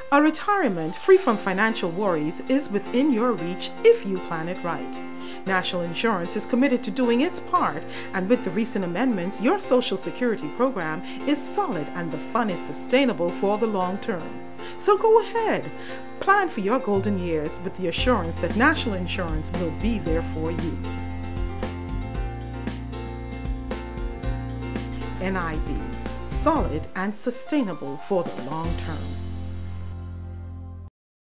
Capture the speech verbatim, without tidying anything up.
A retirement free from financial worries is within your reach if you plan it right. National Insurance is committed to doing its part, and with the recent amendments, your Social Security program is solid and the fund is sustainable for the long term. So go ahead, plan for your golden years with the assurance that National Insurance will be there for you. N I B, solid and sustainable for the long term.